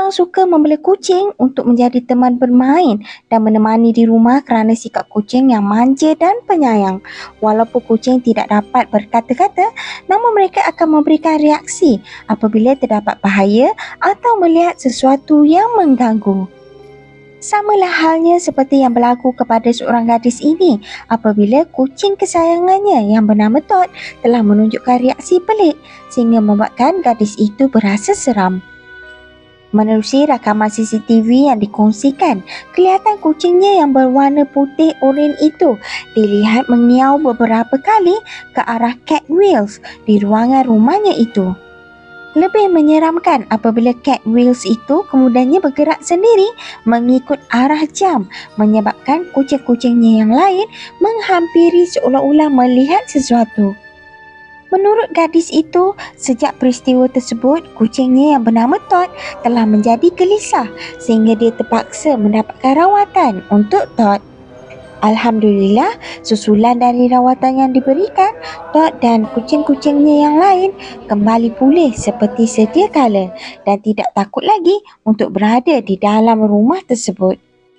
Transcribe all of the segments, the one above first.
orang suka membela kucing untuk menjadi teman bermain dan menemani di rumah kerana sikap kucing yang manja dan penyayang. Walaupun kucing tidak dapat berkata-kata, namun mereka akan memberikan reaksi apabila terdapat bahaya atau melihat sesuatu yang mengganggu. Samalah halnya seperti yang berlaku kepada seorang gadis ini apabila kucing kesayangannya yang bernama Todd telah menunjukkan reaksi pelik sehingga membuatkan gadis itu berasa seram. Menerusi rakaman CCTV yang dikongsikan, kelihatan kucingnya yang berwarna putih oranye itu dilihat mengiau beberapa kali ke arah Cat Wheels di ruangan rumahnya itu. Lebih menyeramkan apabila Cat Wheels itu kemudiannya bergerak sendiri mengikut arah jam, menyebabkan kucing-kucingnya yang lain menghampiri seolah-olah melihat sesuatu. Menurut gadis itu, sejak peristiwa tersebut, kucingnya yang bernama Todd telah menjadi gelisah sehingga dia terpaksa mendapatkan rawatan untuk Todd. Alhamdulillah, susulan dari rawatan yang diberikan, Todd dan kucing-kucingnya yang lain kembali pulih seperti sedia kala dan tidak takut lagi untuk berada di dalam rumah tersebut.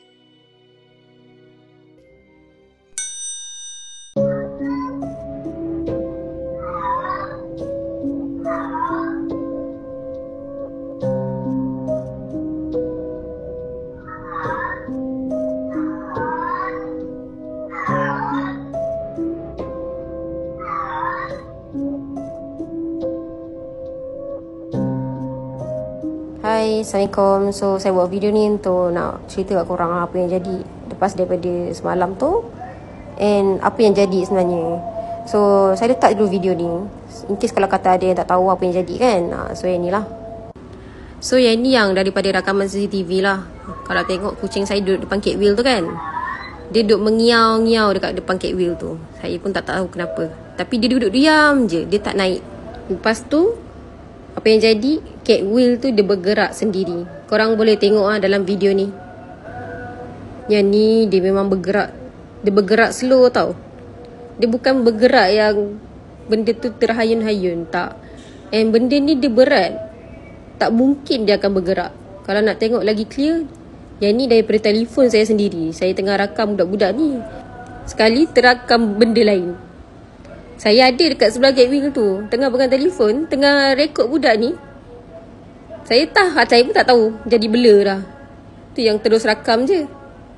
Hai, Assalamualaikum. So, saya buat video ni untuk nak cerita kat korang apa yang jadi lepas daripada semalam tu and apa yang jadi sebenarnya. So, saya letak dulu video ni in case kalau kata ada yang tak tahu apa yang jadi kan. So, yang ni lah. So, yang ni yang daripada rakaman CCTV lah. Kalau tengok kucing saya duduk depan Cat Wheel tu kan, dia duduk mengiau-ngiau dekat depan Cat Wheel tu. Saya pun tak tahu kenapa, tapi dia duduk diam je, dia tak naik. Lepas tu apa yang jadi, Cat Wheel tu dia bergerak sendiri. Korang boleh tengok dalam video ni. Yang ni dia memang bergerak. Dia bergerak slow tau. Dia bukan bergerak yang benda tu terhayun-hayun, tak. And benda ni dia berat. Tak mungkin dia akan bergerak. Kalau nak tengok lagi clear, yang ni daripada telefon saya sendiri. Saya tengah rakam budak-budak ni, sekali terakam benda lain. Saya ada dekat sebelah Cat Wheel tu, tengah pegang telefon, tengah rekod budak ni. Saya pun tak tahu, jadi blur dah. Tu yang terus rakam je.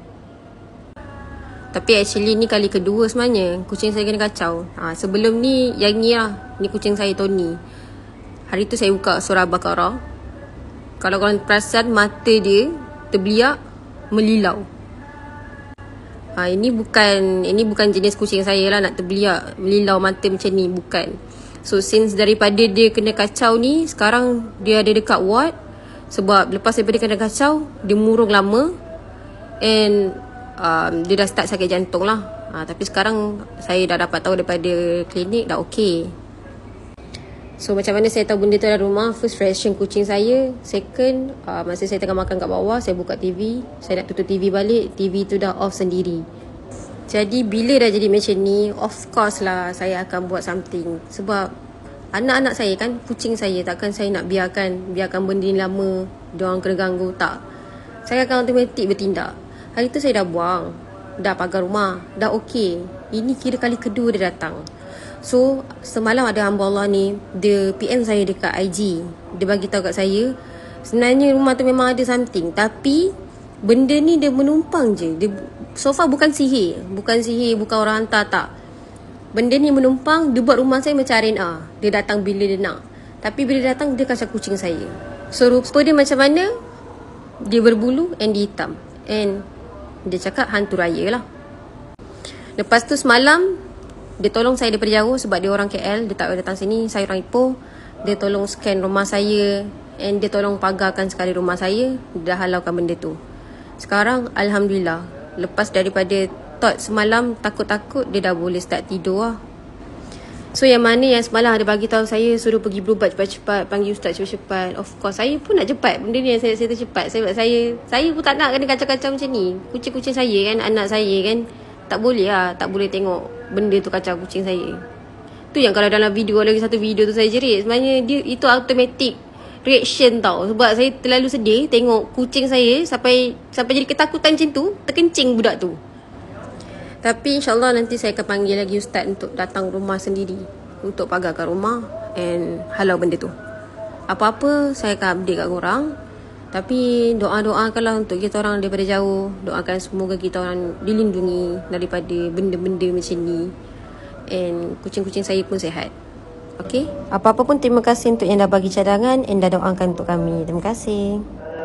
Tapi actually ni kali kedua sebenarnya kucing saya kena kacau. Sebelum ni, yang ni lah, ni kucing saya Tony. Hari tu saya buka surah Al-Baqarah. Kalau korang perasan, mata dia terbeliak, melilau. Ini bukan jenis kucing saya lah nak terbeliak, melilau mata macam ni, bukan. So since daripada dia kena kacau ni, sekarang dia ada dekat ward. Sebab lepas daripada kena kacau, dia murung lama. And dia dah start sakit jantung lah. Tapi sekarang saya dah dapat tahu daripada klinik dah okey. So macam mana saya tahu benda tu dalam rumah? First, reaction kucing saya. Second, masa saya tengah makan kat bawah, saya buka TV, saya nak tutup TV balik, TV tu dah off sendiri. Jadi bila dah jadi macam ni, of course lah saya akan buat something. Sebab anak-anak saya kan, kucing saya, takkan saya nak biarkan benda ni lama diorang kena ganggu, tak. Saya akan automatik bertindak. Hari tu saya dah buang, dah pagar rumah, dah okey. Ini kira kali kedua dia datang. So semalam ada hamba Allah ni, dia PM saya dekat IG. Dia bagi tahu kat saya, sebenarnya rumah tu memang ada something, tapi benda ni dia menumpang je. Dia so far bukan sihir, bukan orang hantar, tak. Benda ni menumpang, dia buat rumah saya macam RNA. Dia datang bila dia nak, tapi bila dia datang, dia kacau kucing saya. So rupa dia macam mana? Dia berbulu and dia hitam. And dia cakap hantu raya lah. Lepas tu semalam dia tolong saya daripada jauh sebab dia orang KL, dia tak boleh datang sini, saya orang Ipoh. Dia tolong scan rumah saya and dia tolong pagarkan sekali rumah saya. Dia dah halaukan benda tu. Sekarang Alhamdulillah, lepas daripada Todd semalam takut-takut, dia dah boleh start tidur lah. So yang mana yang semalam ada bagi tahu saya suruh pergi berubat cepat-cepat, panggil ustaz cepat-cepat. Of course saya pun nak cepat. Benda ni yang saya cepat. Sebab saya pun tak nak kena kacau-kacau macam ni. Kucing-kucing saya kan, anak saya kan, tak boleh lah, tak boleh tengok benda tu kacau kucing saya. Tu yang kalau dalam video, lagi satu video tu saya jerit. Sebenarnya dia itu automatik. reaction tau. Sebab saya terlalu sedih tengok kucing saya sampai jadi ketakutan macam tu, terkencing budak tu. Tapi insyaAllah nanti saya akan panggil lagi ustaz untuk datang rumah sendiri, untuk pagarkan rumah and halau benda tu. Apa-apa saya akan update kat korang. Tapi doa-doakanlah untuk kita orang daripada jauh. Doakan semoga kita orang dilindungi daripada benda-benda macam ni. And kucing-kucing saya pun sihat. Okay? Apa-apa pun terima kasih untuk yang dah bagi cadangan and dah doakan untuk kami. Terima kasih.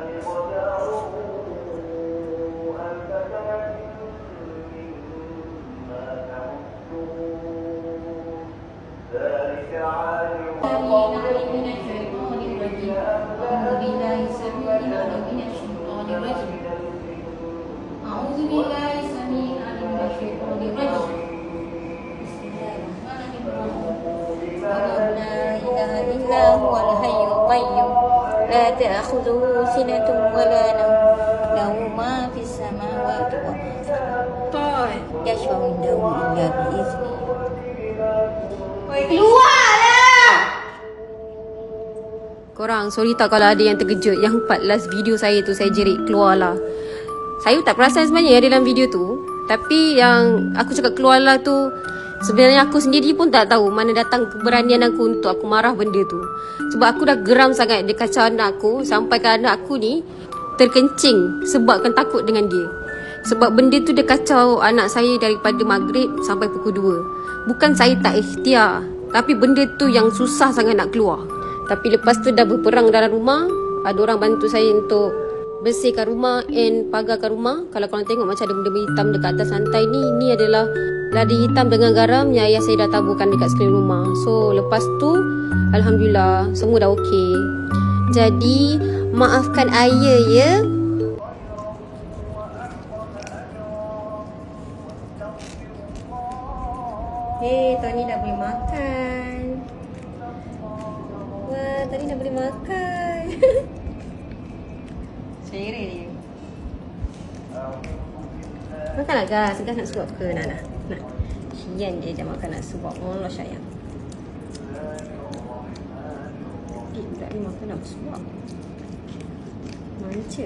لا تأخذه سنة ولا نوم له ما في السماوات وما في الأرض يشفع عنده إلا بإذنه. Keluarlah! Korang, sorry tak kalau ada yang terkejut. Yang part last video saya tu saya jerit keluarlah. Saya tak perasan sebenarnya dalam video tu. Tapi yang aku cakap keluarlah tu, sebenarnya aku sendiri pun tak tahu mana datang keberanian aku untuk aku marah benda tu. Sebab aku dah geram sangat dia kacau anak aku, sampai ke anak aku ni terkencing sebabkan takut dengan dia. Sebab benda tu dia kacau anak saya daripada maghrib sampai pukul 2. Bukan saya tak ikhtiar, tapi benda tu yang susah sangat nak keluar. Tapi lepas tu dah berperang dalam rumah. Ada orang bantu saya untuk bersihkan rumah and pagarkan rumah. Kalau korang tengok macam ada benda hitam dekat atas lantai ni, ni adalah ladi hitam dengan garam yang ayah saya dah taburkan dekat sekeliling rumah. So lepas tu alhamdulillah semua dah okey. Jadi maafkan ayah ya. Hey, Tony dah boleh makan. Wah, Tony dah boleh makan. Selera dia. Makanlah gas. Gas nak suap ke? Nak. Sian dia dah makan nak suap. Allah sayang. Budak ni makan nak suap. Manca.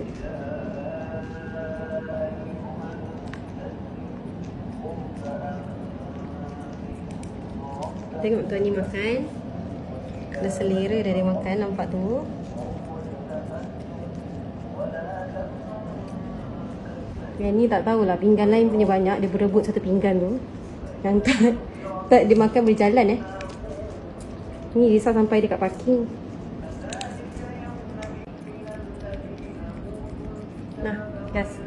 Tengok tuan ni makan. Dah selera dah dia makan, nampak tu. Yang ni tak tahulah, pinggan lain punya banyak. Dia berebut satu pinggan tu. Yang tak dia makan boleh jalan Ni risau sampai dekat parking. Nah, gas.